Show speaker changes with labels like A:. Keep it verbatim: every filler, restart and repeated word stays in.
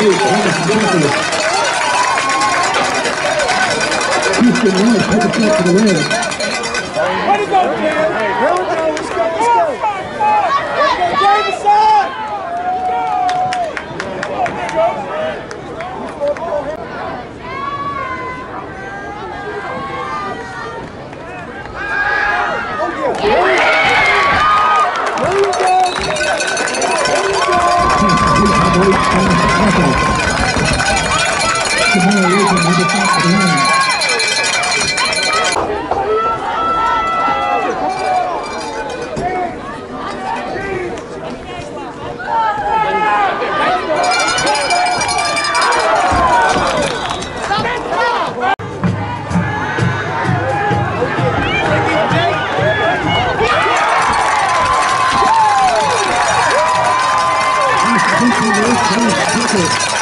A: eight, Houston White, take a shot to the win.
B: Way to go, Ken! Hey, here we go, let's go, let's go! Let's go, Jameson!
A: Thank you.